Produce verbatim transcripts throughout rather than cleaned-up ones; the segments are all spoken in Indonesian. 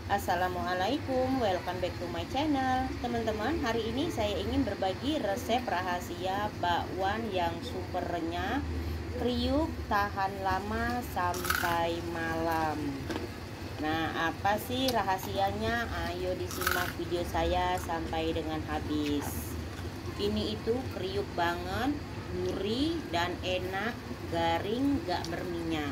Assalamualaikum, welcome back to my channel. Teman-teman, hari ini saya ingin berbagi resep rahasia bakwan yang super renyah, kriuk, tahan lama sampai malam. Nah, apa sih rahasianya? Ayo disimak video saya sampai dengan habis. Ini itu kriuk banget, gurih dan enak, garing, gak berminyak.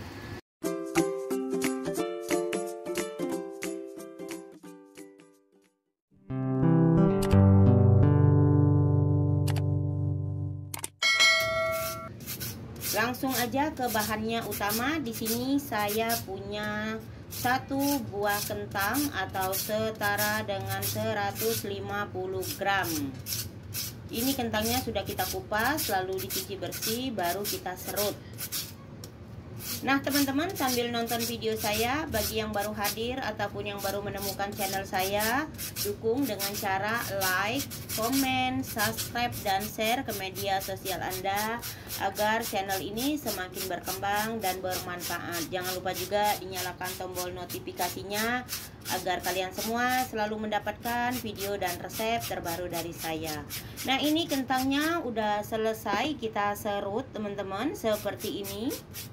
Langsung aja ke bahannya utama. Di sini saya punya satu buah kentang atau setara dengan seratus lima puluh gram. Ini kentangnya sudah kita kupas, lalu dicuci bersih, baru kita serut. Nah teman-teman, sambil nonton video saya, bagi yang baru hadir ataupun yang baru menemukan channel saya, dukung dengan cara like, komen, subscribe, dan share ke media sosial Anda agar channel ini semakin berkembang dan bermanfaat. Jangan lupa juga dinyalakan tombol notifikasinya agar kalian semua selalu mendapatkan video dan resep terbaru dari saya. Nah ini kentangnya udah selesai kita serut teman-teman, seperti ini.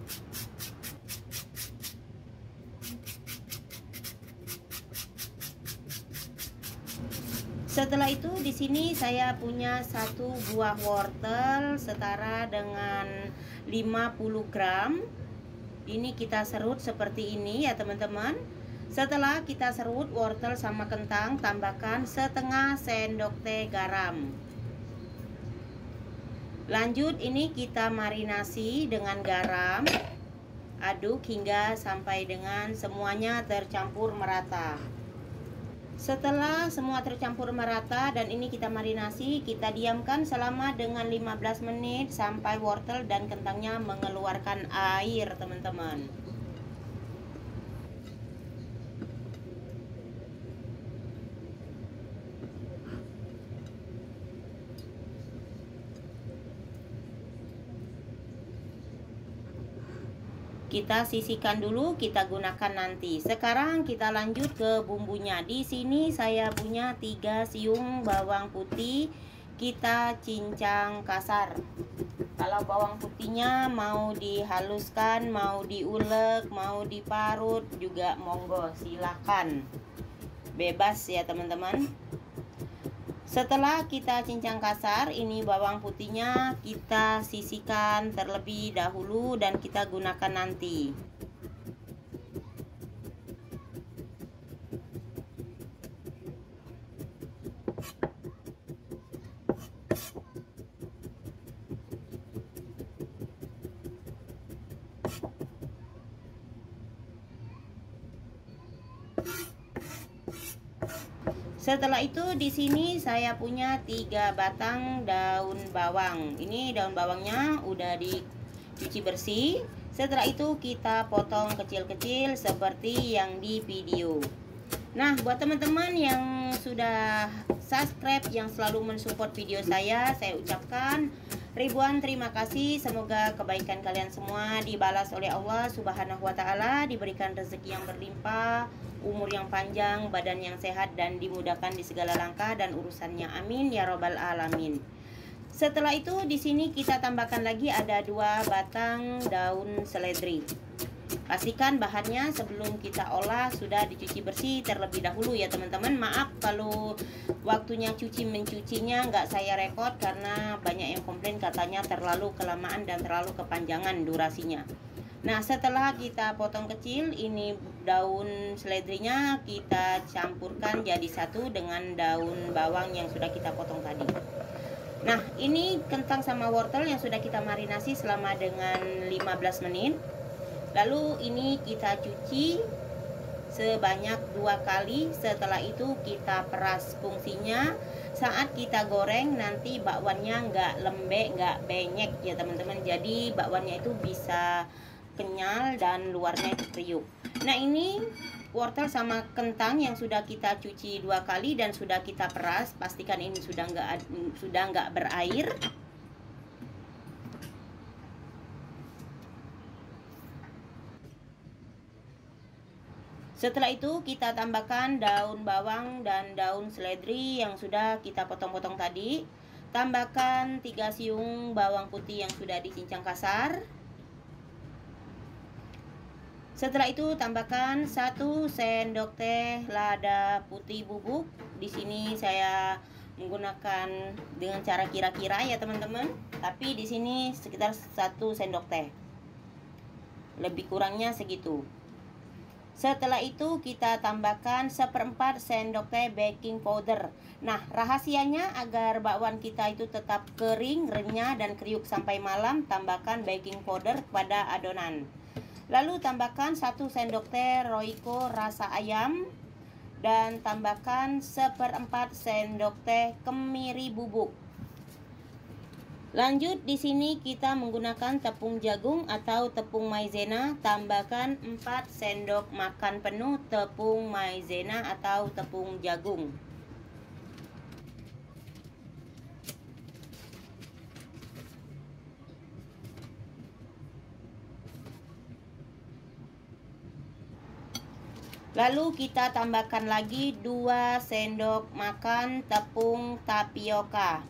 Setelah itu di sini saya punya satu buah wortel setara dengan lima puluh gram. Ini kita serut seperti ini ya teman-teman. Setelah kita serut wortel sama kentang, tambahkan setengah sendok teh garam. Lanjut ini kita marinasi dengan garam. Aduk hingga sampai dengan semuanya tercampur merata. Setelah semua tercampur merata dan ini kita marinasi, kita diamkan selama dengan lima belas menit sampai wortel dan kentangnya mengeluarkan air teman-teman. Kita sisihkan dulu, kita gunakan nanti. Sekarang kita lanjut ke bumbunya. Di sini saya punya tiga siung bawang putih, kita cincang kasar. Kalau bawang putihnya mau dihaluskan, mau diulek, mau diparut juga monggo, silahkan. Bebas ya teman-teman. Setelah kita cincang kasar, ini bawang putihnya kita sisihkan terlebih dahulu dan kita gunakan nanti. Setelah itu di sini saya punya tiga batang daun bawang. Ini daun bawangnya udah dicuci bersih. Setelah itu kita potong kecil-kecil seperti yang di video. Nah, buat teman-teman yang sudah subscribe, yang selalu mensupport video saya, saya ucapkan ribuan terima kasih. Semoga kebaikan kalian semua dibalas oleh Allah Subhanahu wa Ta'ala, diberikan rezeki yang berlimpah, umur yang panjang, badan yang sehat, dan dimudahkan di segala langkah dan urusannya. Amin ya robbal alamin. Setelah itu di sini kita tambahkan lagi ada dua batang daun seledri. Pastikan bahannya sebelum kita olah sudah dicuci bersih terlebih dahulu ya teman-teman. Maaf kalau waktunya cuci mencucinya nggak saya rekod karena banyak yang komplain katanya terlalu kelamaan dan terlalu kepanjangan durasinya. Nah setelah kita potong kecil, ini daun seledrinya kita campurkan jadi satu dengan daun bawang yang sudah kita potong tadi. Nah ini kentang sama wortel yang sudah kita marinasi selama dengan lima belas menit. Lalu ini kita cuci sebanyak dua kali. Setelah itu kita peras. Fungsinya saat kita goreng nanti bakwannya nggak lembek, nggak benyek ya teman-teman. Jadi bakwannya itu bisa kenyal dan luarnya itu kriuk. Nah ini wortel sama kentang yang sudah kita cuci dua kali dan sudah kita peras. Pastikan ini sudah nggak sudah nggak berair. Setelah itu kita tambahkan daun bawang dan daun seledri yang sudah kita potong-potong tadi. Tambahkan tiga siung bawang putih yang sudah dicincang kasar. Setelah itu tambahkan satu sendok teh lada putih bubuk. Di sini saya menggunakan dengan cara kira-kira ya teman-teman. Tapi di sini sekitar satu sendok teh. Lebih kurangnya segitu. Setelah itu kita tambahkan seperempat sendok teh baking powder. Nah, rahasianya agar bakwan kita itu tetap kering, renyah, dan kriuk sampai malam, tambahkan baking powder pada adonan. Lalu tambahkan satu sendok teh Royco rasa ayam. Dan tambahkan seperempat sendok teh kemiri bubuk. Lanjut di sini kita menggunakan tepung jagung atau tepung maizena. Tambahkan empat sendok makan penuh tepung maizena atau tepung jagung. Lalu kita tambahkan lagi dua sendok makan tepung tapioka.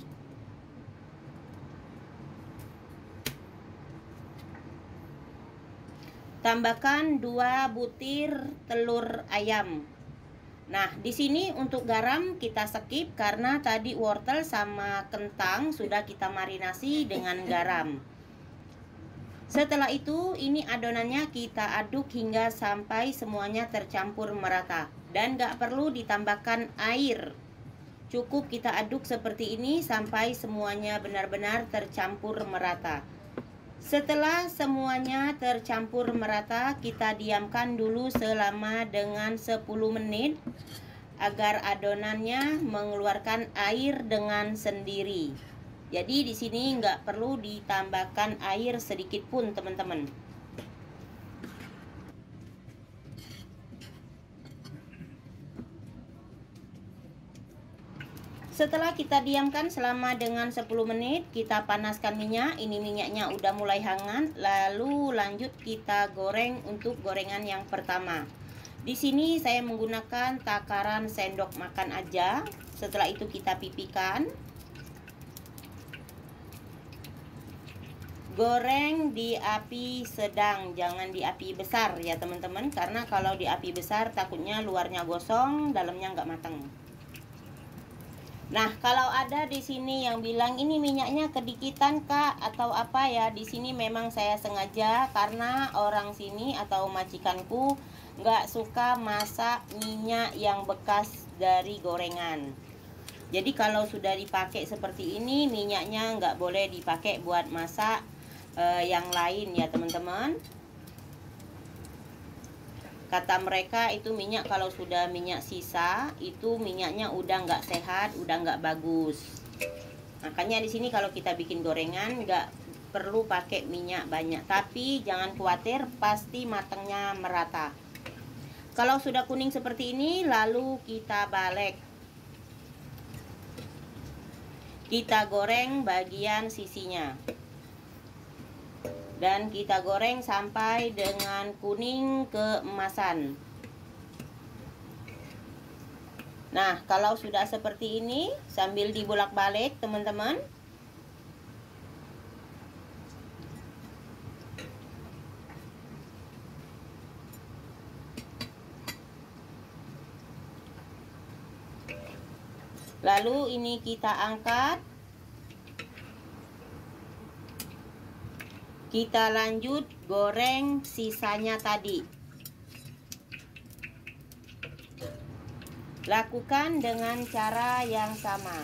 Tambahkan dua butir telur ayam. Nah, di sini untuk garam kita skip karena tadi wortel sama kentang sudah kita marinasi dengan garam. Setelah itu, ini adonannya kita aduk hingga sampai semuanya tercampur merata. Dan gak perlu ditambahkan air. Cukup kita aduk seperti ini sampai semuanya benar-benar tercampur merata. Setelah semuanya tercampur merata, kita diamkan dulu selama dengan sepuluh menit agar adonannya mengeluarkan air dengan sendiri. Jadi di sini nggak perlu ditambahkan air sedikit pun, teman-teman. Setelah kita diamkan selama dengan sepuluh menit, kita panaskan minyak. Ini minyaknya udah mulai hangat. Lalu lanjut kita goreng untuk gorengan yang pertama. Di sini saya menggunakan takaran sendok makan aja. Setelah itu kita pipihkan. Goreng di api sedang, jangan di api besar ya teman-teman. Karena kalau di api besar takutnya luarnya gosong, dalamnya nggak matang. Nah, kalau ada di sini yang bilang ini minyaknya kedikitan kak atau apa ya, di sini memang saya sengaja karena orang sini atau majikanku nggak suka masak minyak yang bekas dari gorengan. Jadi kalau sudah dipakai seperti ini, minyaknya nggak boleh dipakai buat masak eh, yang lain ya teman-teman. Kata mereka itu minyak kalau sudah minyak sisa itu minyaknya udah nggak sehat, udah nggak bagus. Makanya di sini kalau kita bikin gorengan nggak perlu pakai minyak banyak. Tapi jangan khawatir, pasti matangnya merata. Kalau sudah kuning seperti ini, lalu kita balik. Kita goreng bagian sisinya. Dan kita goreng sampai dengan kuning keemasan. Nah, kalau sudah seperti ini, sambil dibolak-balik teman-teman. Lalu ini kita angkat. Kita lanjut goreng sisanya tadi. Lakukan dengan cara yang sama.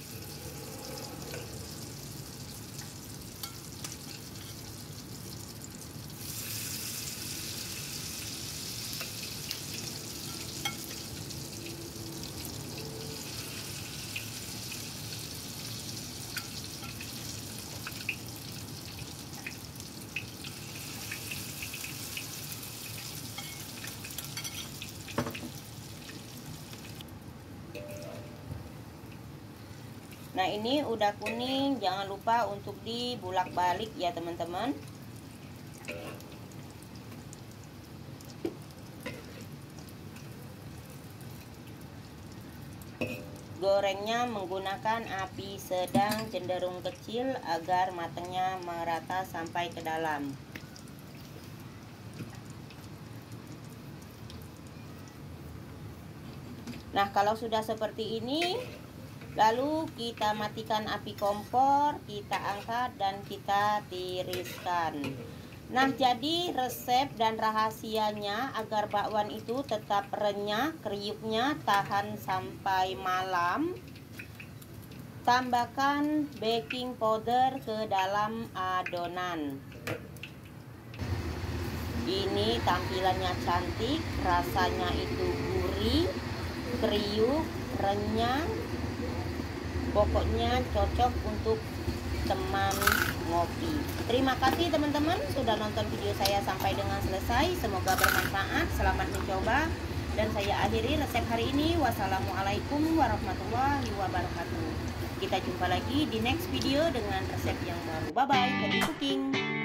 Nah, ini udah kuning, jangan lupa untuk dibulak-balik ya teman-teman. Gorengnya menggunakan api sedang cenderung kecil agar matangnya merata sampai ke dalam. Nah, kalau sudah seperti ini, lalu kita matikan api kompor, kita angkat dan kita tiriskan. Nah, jadi resep dan rahasianya agar bakwan itu tetap renyah, kriuknya tahan sampai malam. Tambahkan baking powder ke dalam adonan. Ini tampilannya cantik, rasanya itu gurih, kriuk, renyah. Pokoknya cocok untuk teman ngopi. Terima kasih teman-teman sudah nonton video saya sampai dengan selesai. Semoga bermanfaat. Selamat mencoba. Dan saya akhiri resep hari ini. Wassalamualaikum warahmatullahi wabarakatuh. Kita jumpa lagi di next video dengan resep yang baru. Bye bye. Happy cooking.